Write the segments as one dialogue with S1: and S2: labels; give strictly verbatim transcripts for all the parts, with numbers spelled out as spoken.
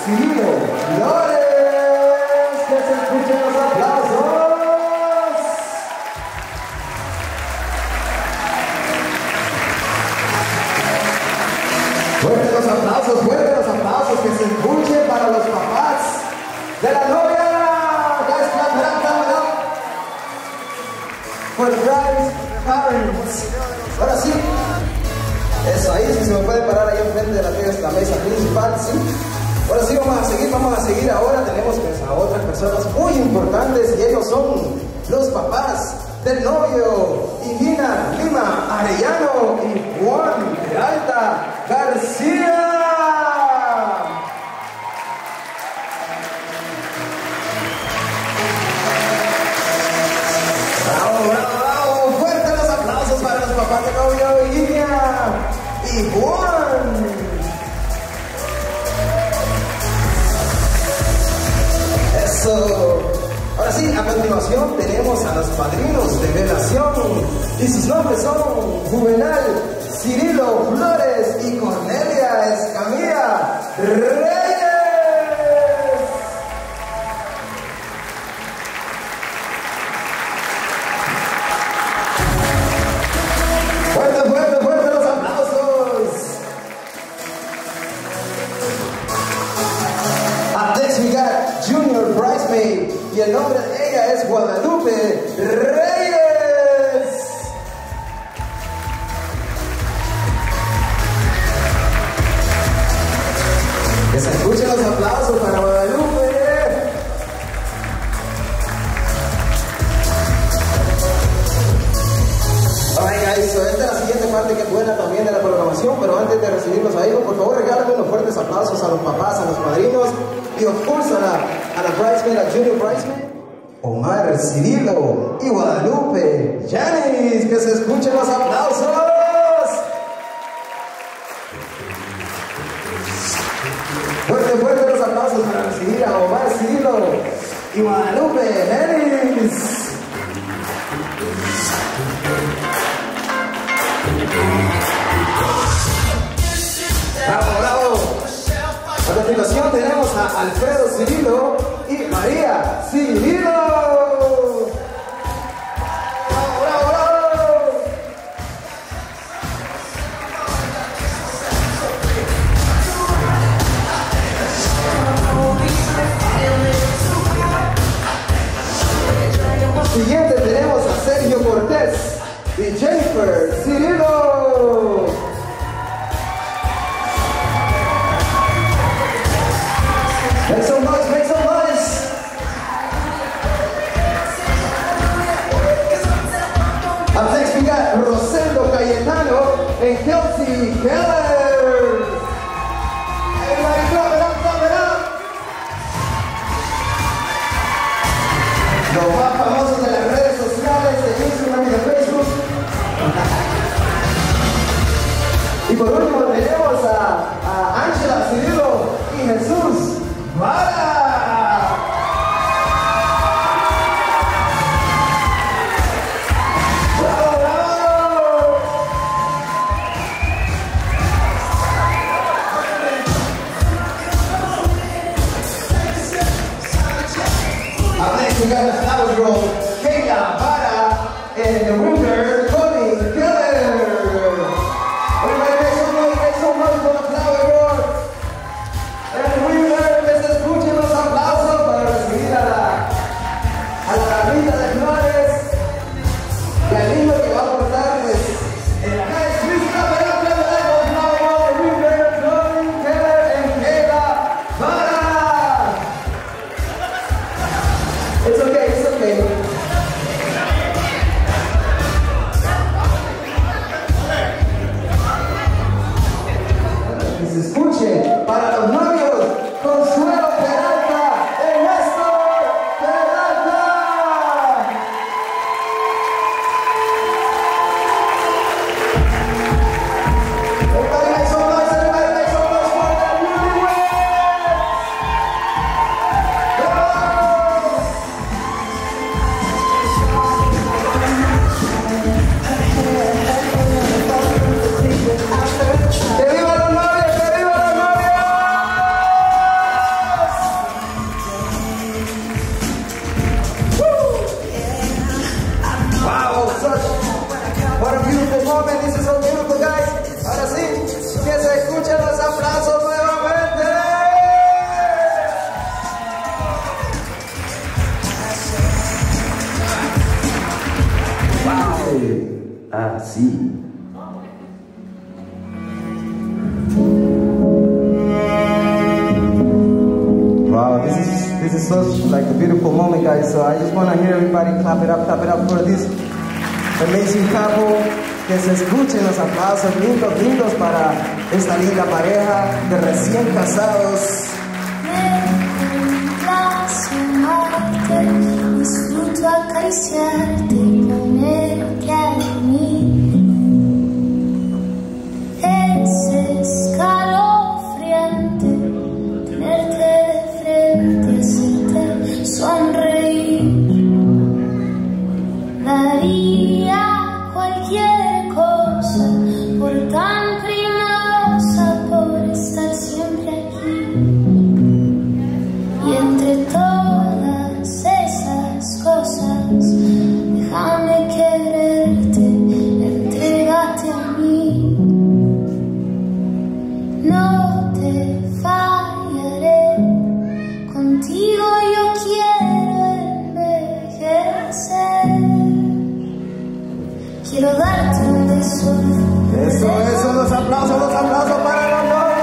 S1: Cirilo Flores. Que se escuchen los aplausos. Fuerte los aplausos, fuerte los aplausos, que se escuchen para los papás de la novia. Guys, clap it up, clap it up. For the bride's parents. Ahora sí. Eso ahí, si se me puede parar ahí enfrente de la, la mesa principal, sí. Ahora sí, vamos a seguir, vamos a seguir ahora. Tenemos pues, a otras personas muy importantes y ellos son los papás del novio, Igina Lima Arellano y Juan Peralta García. Bravo, bravo, bravo. Fuerte los aplausos para los papás del novio, Igina y Juan. Eso. Ahora sí, a continuación tenemos a los padrinos de relación y sus nombres son Juvenal Cirilo Flores y Cornelia Escamilla Reyes. Fuerte, fuerte, fuerte los aplausos. Up next we got Junior Bridesmaid y el nombre de ella es Guadalupe Reyes. Que se escuchen los aplausos para Guadalupe. Alright guys, so esta es la siguiente parte que es buena también de la programación, pero antes de recibirlos a ellos, por favor regálenme unos fuertes aplausos a los papás, a los padrinos y of course a la, a la bridesmaid, a Junior Bridesmaid, Omar Cirilo y Guadalupe Yanis. Que se escuchen los aplausos. Fuerte, fuerte los aplausos para recibir a Omar Cirilo y Guadalupe Yanis. Bravo, bravo. A continuación tenemos a Alfredo Cirilo y María Cirilo. Bravo, bravo, bravo. Siguiente tenemos a Sergio Cortés y Jennifer Cirilo. Make some noise, make some noise. Up next we got Rosendo Cayetano and Kelsey Keller. Everybody clap it up, clap it up. Los más famosos de las redes sociales, de Instagram y de Facebook. Y por último tenemos a, a Ángela Cirilo y Jesús Vara. Bravo, bravo. Up next we got the flower girl, Kayla Vara, and the winner, Tony Keller. Everybody make some noise, make some noise for the flower girl. And the winner, que se escuchen los aplausos para recibir a la, a la damita de flores y al niño que va a portar pues en la calle. Please clap it up, clap it up, the flower girl, the winner, Tony Keller and Kayla Vara. It's okay, it's okay. así. Wow, this is this is such like a beautiful moment, guys. So I just want to hear everybody clap it up, clap it up for this amazing couple. Que se escuchen los aplausos lindos, lindos para esta linda pareja de recién casados.
S2: Disfruto acariciarte y ponerte a mí. Es escalofriante tenerte de frente, hacerte sonreír. Daría cualquier cosa por tan primosa, por estar siempre aquí. Y entre todas esas cosas, déjame quererte, entrégate a mí. No te fallaré, contigo yo quiero envejecer. Quiero darte un beso.
S1: Eso, eso, los aplausos, los aplausos para los novios.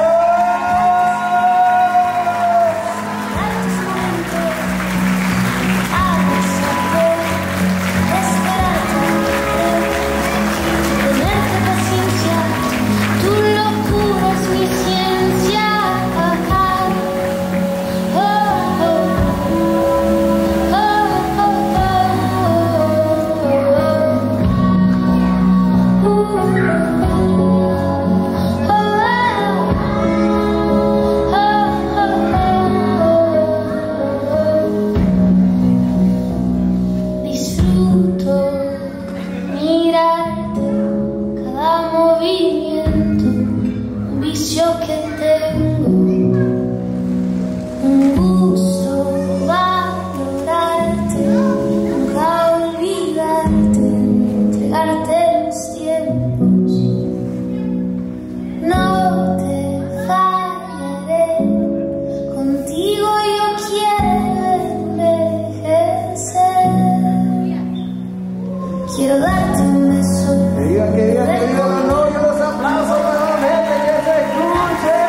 S2: Quiero darte un beso.
S1: Que digan, que digan, que digan los novios, los aplausos nuevamente, que se escuche.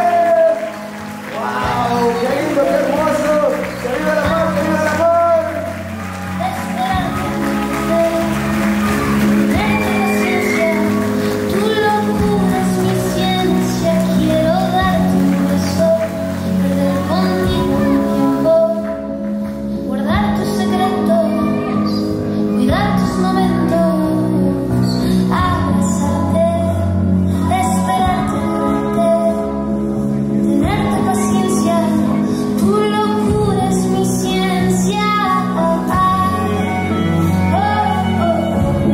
S1: ¡Wow! ¡Qué lindo, qué hermoso! ¡Que viva el amor, que viva el amor!
S2: Tenerte paciencia, tu locura es mi ciencia. Quiero darte un beso, perder contigo un tiempo, guardar tus secretos, cuidar tus momentos, abrazarte, esperarte, tenerte paciencia, tu locura es mi ciencia. Oh, oh, oh, oh,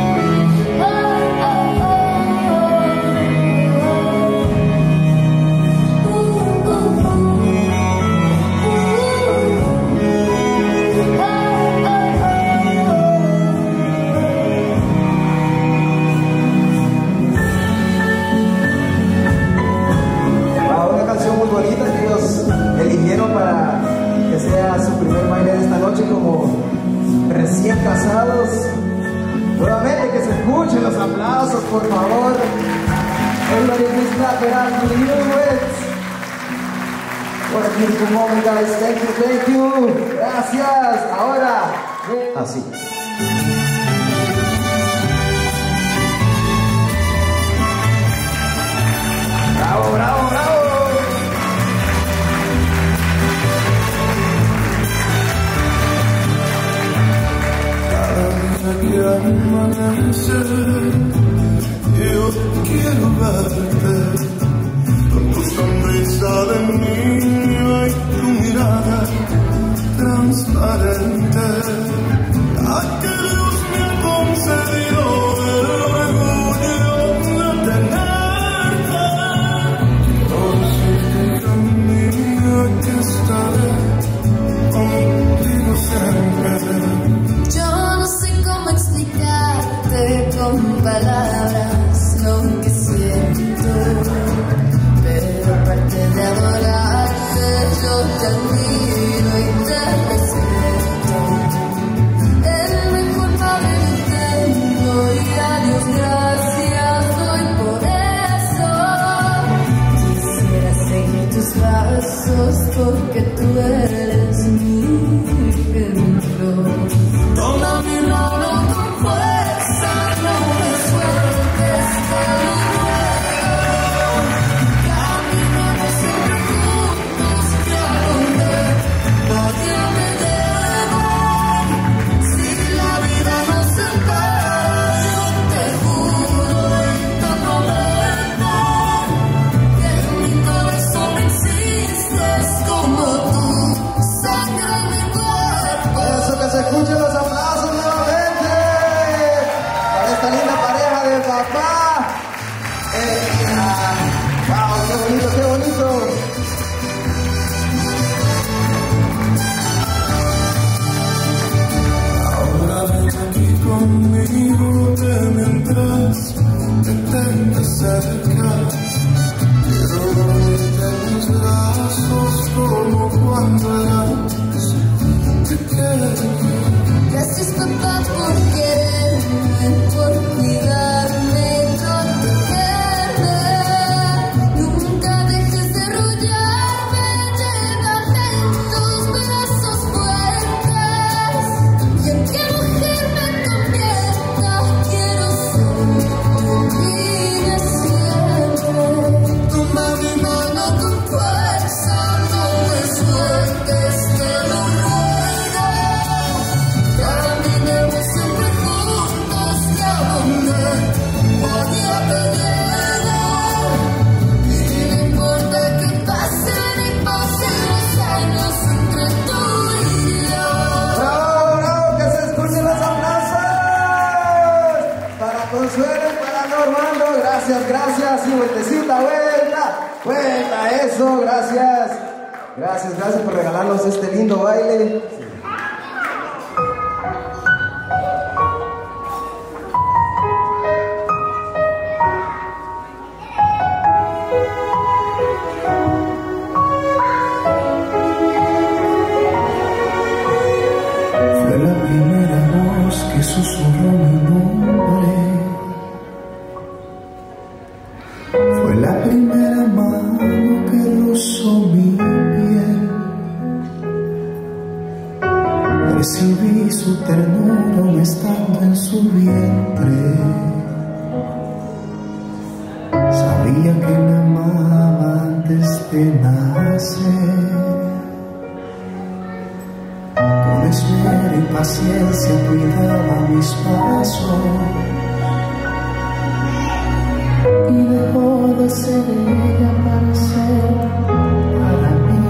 S1: Wow, una canción muy bonita que ellos eligieron para que sea su primer baile de esta noche como recién casados. Nuevamente que se escuchen los aplausos, por favor. Everybody please clap it up to you with. What a beautiful moment, guys. Thank you, thank you. Gracias. Ahora, así. Bravo, bravo, bravo.
S3: Cada día que amanece, yo quiero verte con tu sonrisa de niño y tu mirada transparente. Ay, que Dios me ha concedido el orgullo de tenerte. Quiero decirte, hija mía, que estaré contigo siempre.
S2: yo no sé cómo explicarte con palabras lo que siento, pero aparte de adorarte, yo te admiro y te respeto. El mejor padre que tengo y a Dios le pasos porque tú eres mi ejemplo. Toma mi mano con fuerza, no me sueltes, te lo ruego. Caminamos siempre juntos, que a donde nadie me lleva. Si la vida nos separa, yo te juro y te prometo que en mi corazón existes como tú, sangre en mi cuerpo.
S1: Eso, que se escuchen los aplausos nuevamente para esta linda pareja de papá. Eh, ah, wow, qué bonito, qué bonito.
S3: Ahora ven aquí conmigo, te mientras te intentas acercar. Quiero dormirte en mis brazos como cuando eras pequeño.
S2: Gracias papá por quererme, por cuidarme, protegerme. Nunca dejes de arrullarme, llévame en tus brazos fuertes. Y en qué mujer me convierta, quiero ser tu niña siempre. Toma mi mano con fuerza, no me sueltes, te lo ruego. Caminemos siempre juntos, que a donde nadie te llega. Y no importa que pasen y pasen los años entre tú y yo.
S1: Bravo, bravo, que se escuchen los aplausos para Consuelo y para Normando. Gracias, gracias. Y vueltecita, vuelta, vuelta, eso, gracias. Gracias, gracias por regalarnos este lindo baile.
S3: Fue la primera voz que susurró mi nombre. Fue la primera mano que rozó mi piel. Recibí su ternura aún estando en su vientre. Sabía que me amaba antes de nacer. Con esmero y paciencia cuidaba mis pasos y dejó de ser ella para ser para mí.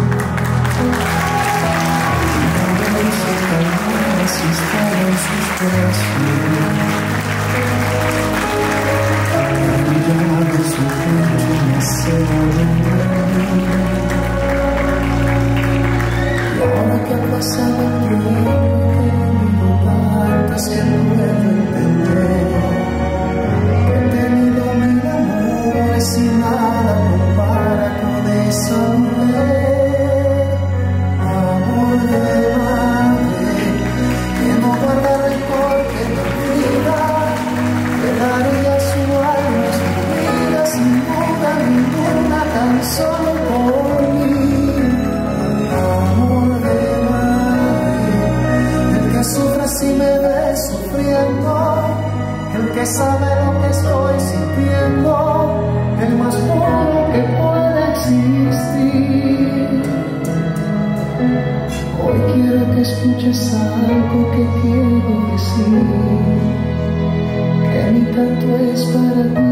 S3: Una vez se calmaba si estaba en sus brazos. La mirada de su pecho me hacía dormir. Y ahora que ha pasado el tiempo, que vivo tantas que no puedo entender. He tenido mil amores y nada compara con esa mujer. Amor de madre, que no guarda rencor, que no olvida. Que daría su alma, su vida, sin duda ninguna, tan solo por mí. Amor de madre, el que sufre si me ve sufriendo, el que sabe lo que estoy sintiendo, el más puro que puede existir. Hoy quiero que escuches algo que quiero decir, que mi canto es para ti.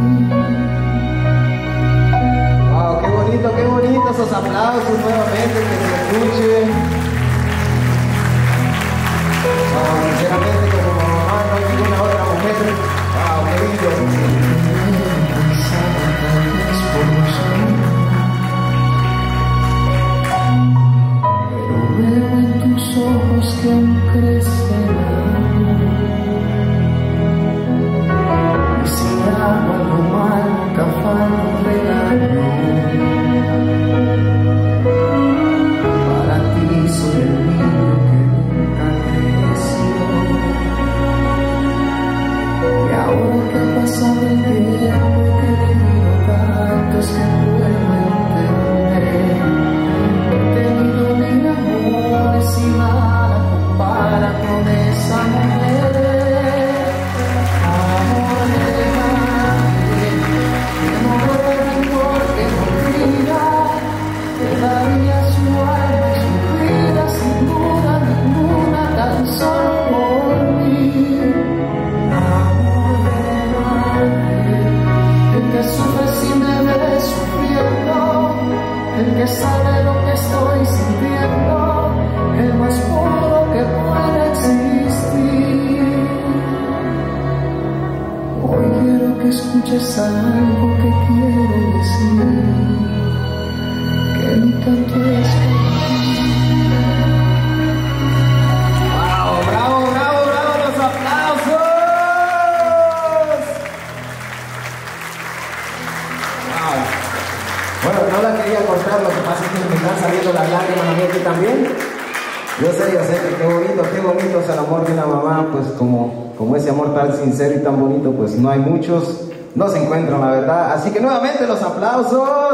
S1: Wow, qué bonito, qué bonito esos aplausos nuevamente, que se escuchen. Wow, sinceramente como mamá no hay ninguna otra mujer. Wow, qué lindo.
S3: Pero veo en tus ojos que aún crece el amor. Y si hago algo mal, nunca falta un regaño. Para ti soy el niño que nunca creció. Y ahora que ha pasado el que sabe lo que estoy sintiendo, el más puro que pueda existir. Hoy quiero que escuches algo que quiero decir, que mi canto es para ti.
S1: ¡Bravo, bravo, bravo, bravo! ¡Los aplausos! ¡Wow! Bueno, no la quería cortar, lo que pasa es que me están saliendo las lágrimas a mí aquí también. Yo sé, yo sé que qué bonito, qué bonito es el amor de una mamá, pues como, como ese amor tan sincero y tan bonito, pues no hay muchos, no se encuentran, la verdad. Así que nuevamente los aplausos.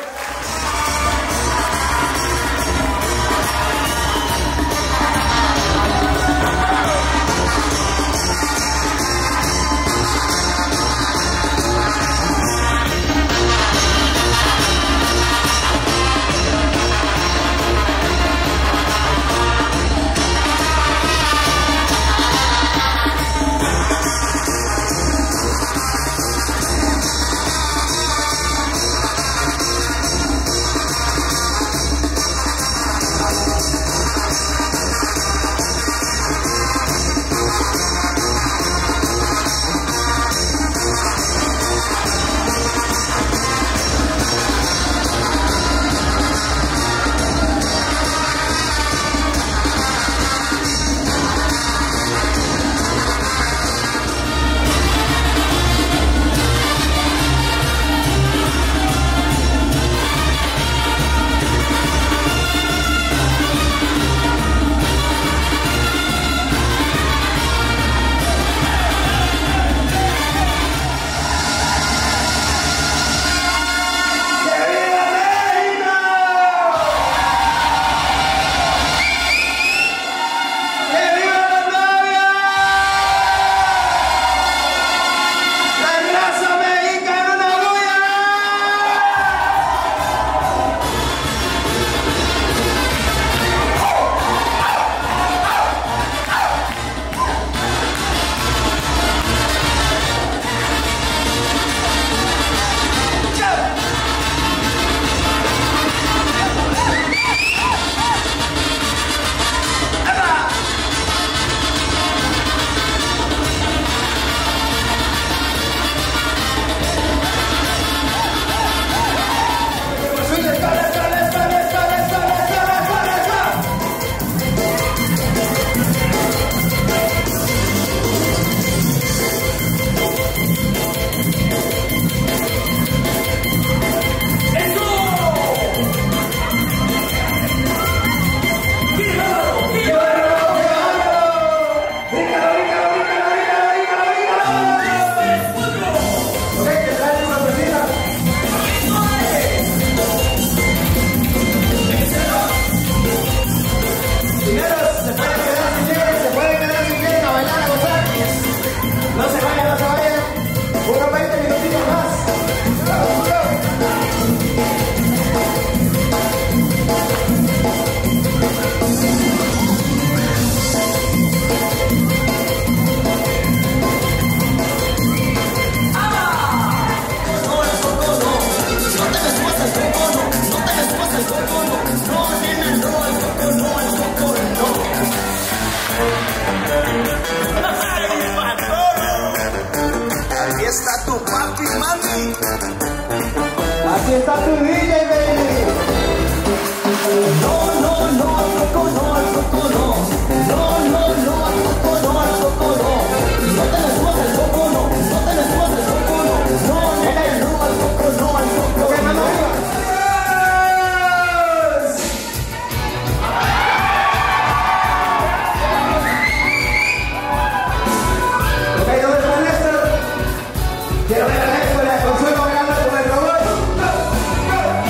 S1: Aquí está tu D J, baby.
S3: No, no, no, al coco no, al coco no. No, no, no, al coco no, al coco no. No te le subas el coco no, no te le subas el coco no. No, no, no, al coco no, al coco no.
S1: Ok, ¿dónde está Néstor? Quiero ver a Néstor, la Consuelo bailando con el robot. Go, go.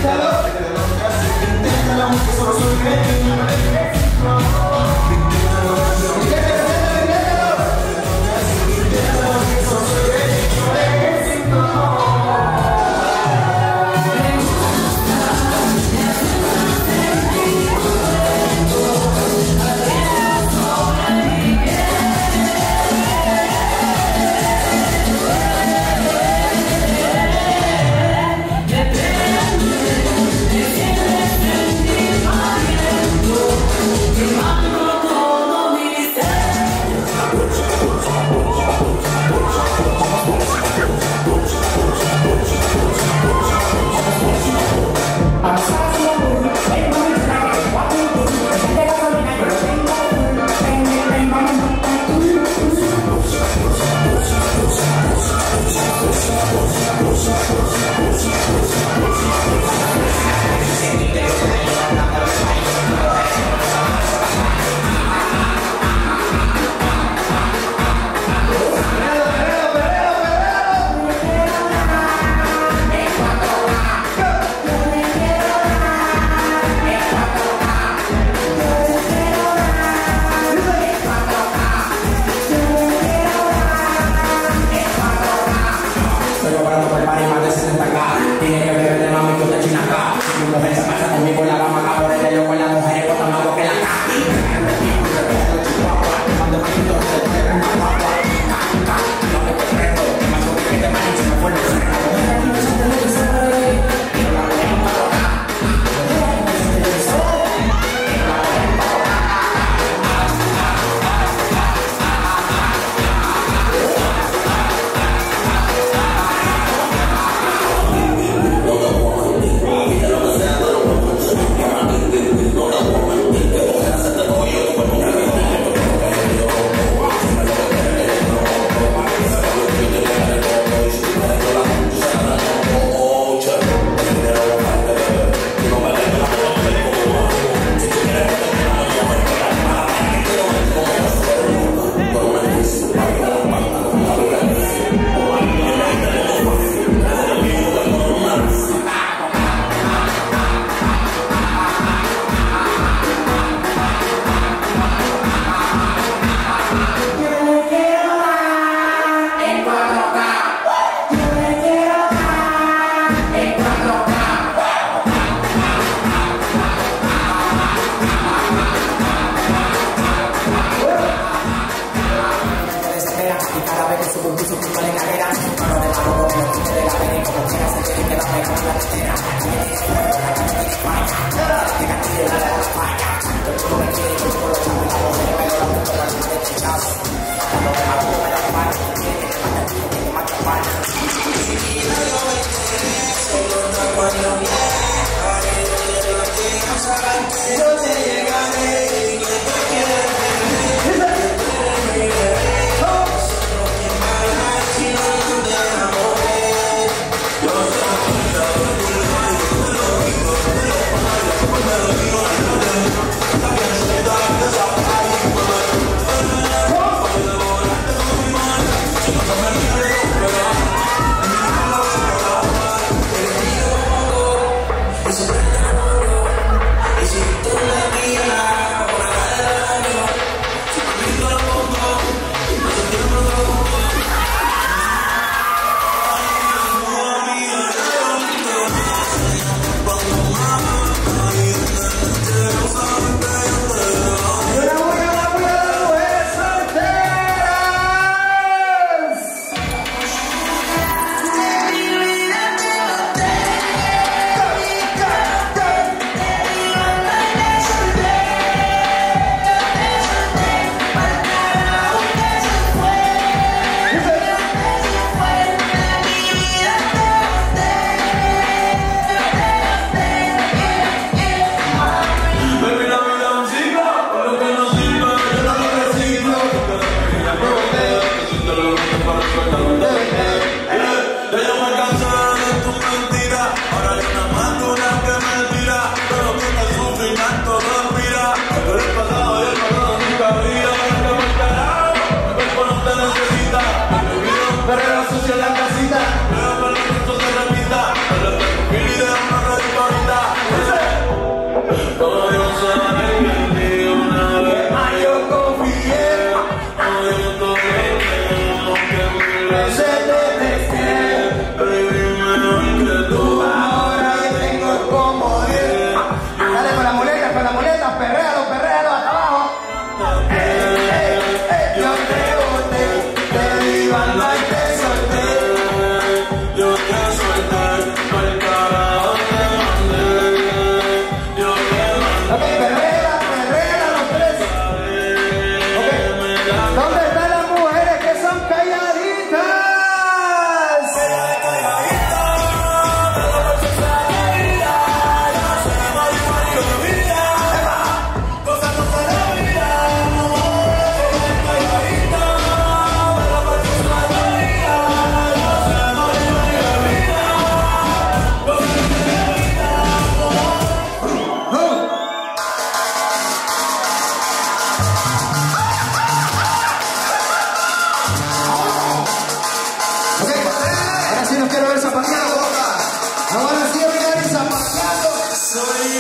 S1: Soltera.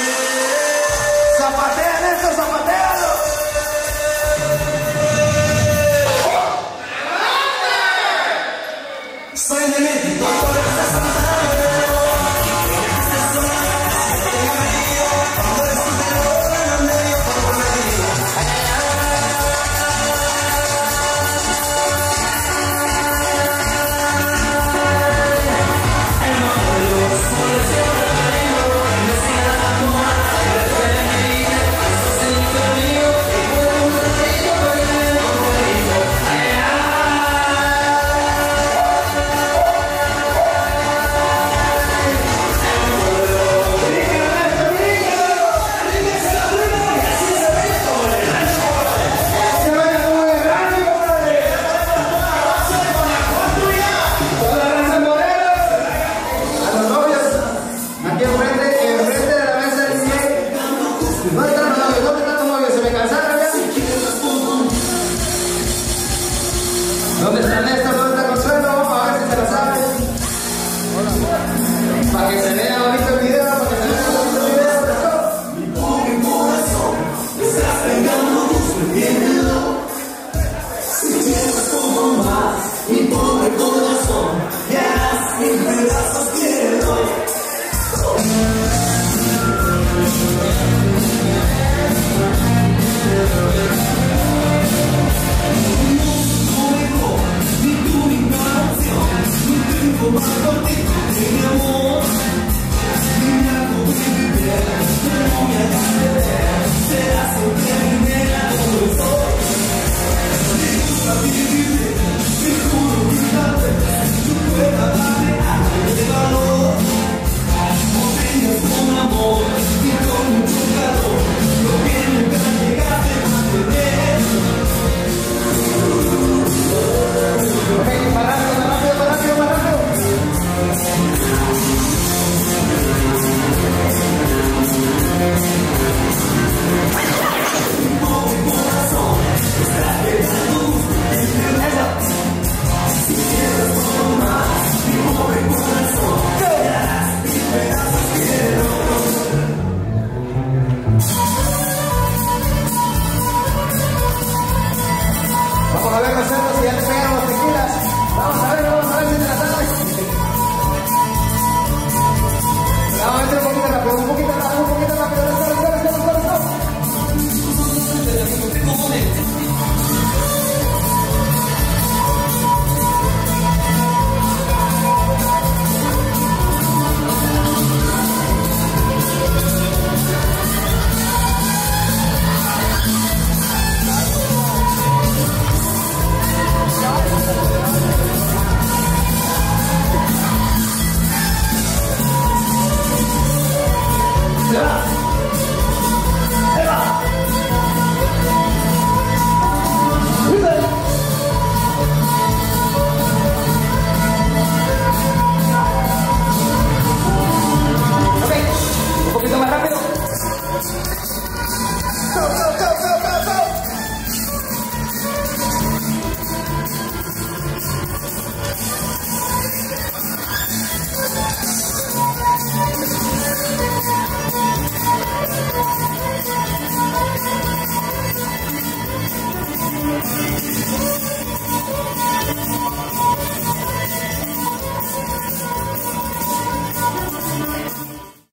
S1: Connie.